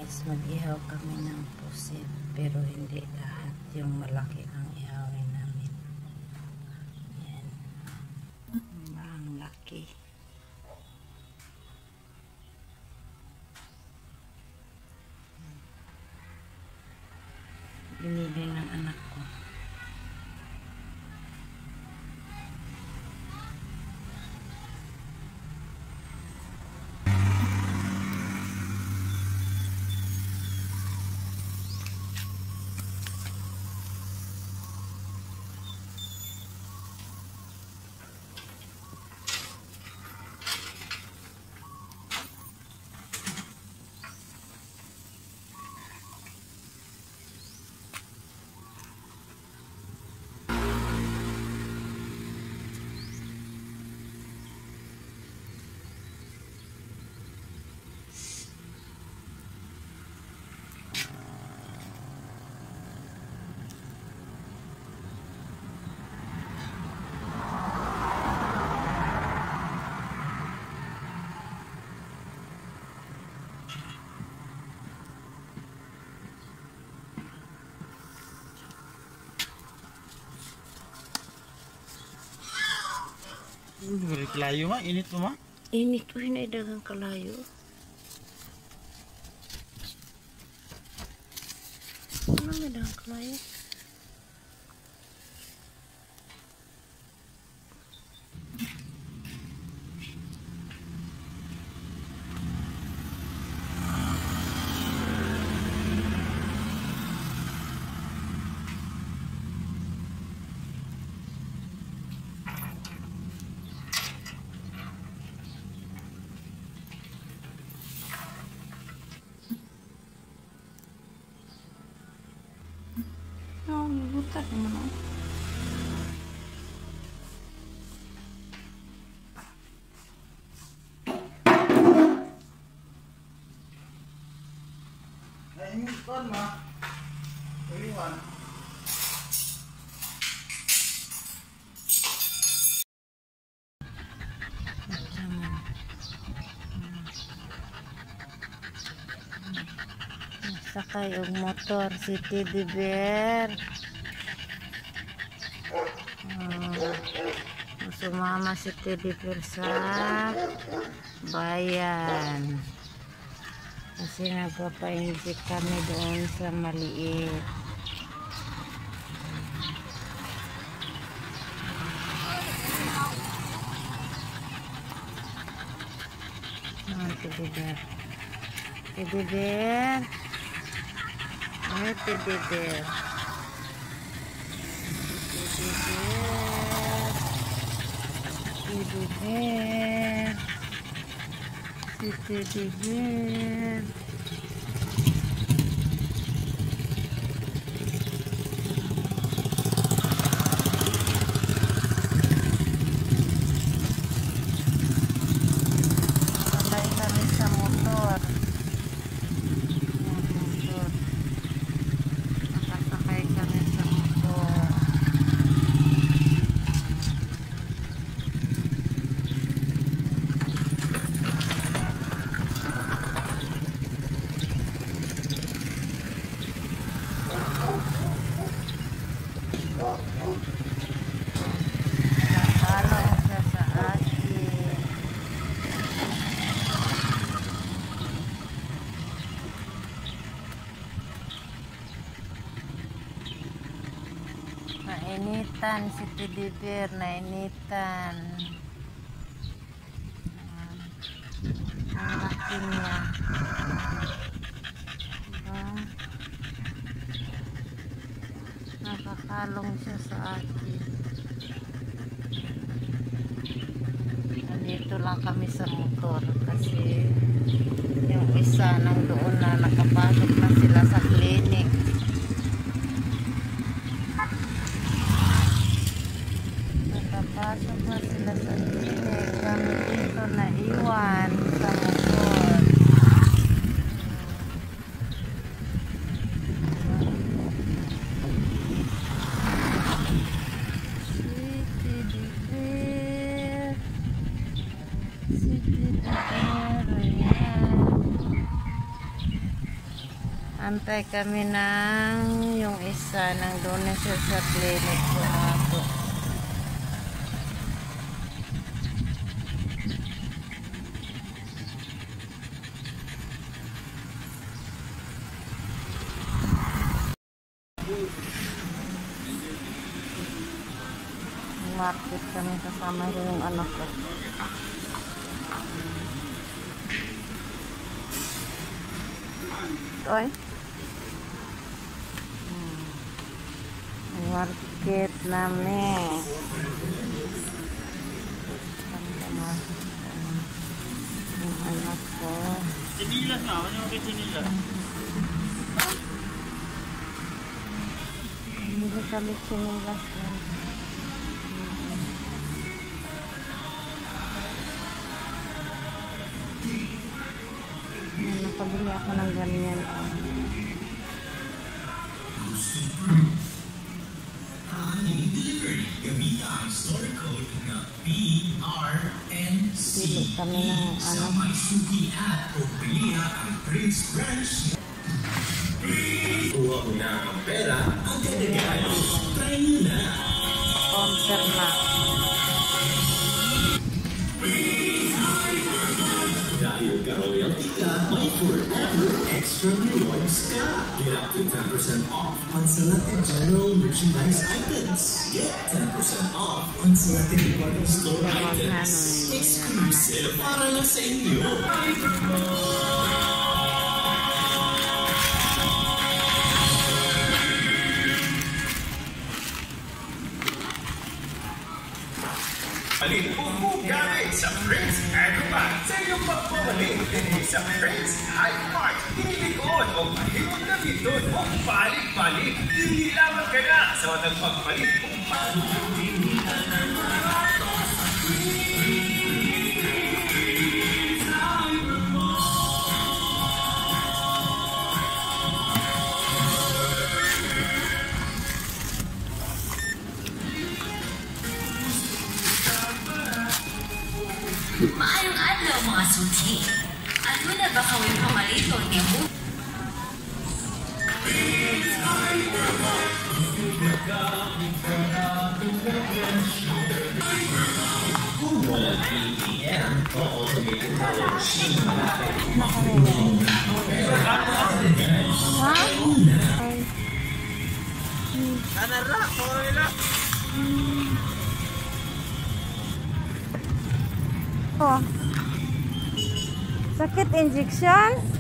guys, mag-ihaw kami ng pusit, pero hindi lahat yung malaki ang ihawin namin. Yan. Ang laki. Binili ng anak ko. Kalayo ma, init mo ma? Init ko, hindi dagang kalayo. Ano may dagang kalayo? Oh, buta naman ako. Ayun kon ma. Iwan. Sakay og motor si Teddy Bear. Sumama si Teddy Bear sa bayan. Kasi nagpapainjik kami doon sa maliit. Teddy Bear. Teddy Bear. Ay, Teddy Bear. Teddy Bear. Teddy Bear. Si Teddy Bear. Sabay kami sa motor. Nakasakay kami sa motor. Nakalo siya sa akin. Nainitan si Teddy Bear, nainitan. Ang laki niya. Diba? Nakakalong siya sa akin. Nandito lang kami sa motor kasi yung isa nang doon na nakapasok na sila sa clinic. Nakapasok na sila sa clinic. Kami dito na iwan sa motor. Si Teddy Bear, ayan. Antay kami ng yung isa ng doon siya sa clinic ko ako. Market kami kasama yung anak ko. Oy. Market namin. Yung anak ko. Sinilas na, ano yung sinilas? Hindi kami sinilas yan. Nakabili ako ng ganyan. Pili kami ng ano. Counter na. Dahil ka-royalty ka, may forever extra rewards ka. Get up to 10% off on selected general merchandise items. Get 10% off on selected department store items. Exclusive para lang sa inyo. Paling po gamit sa Prince Agroman sa iyong pagpapalik din sa Prince Hypermart. Tinilikood o mahimod na dito o balik-balik. Inilaman ka na sa nagpagpalit o Maayong adlaw mga suti. Ano na ba kawin pamalito niyo mo? kung walang PPM o automated power machine. Kanara, sorry lang. Oh. Sakit injection?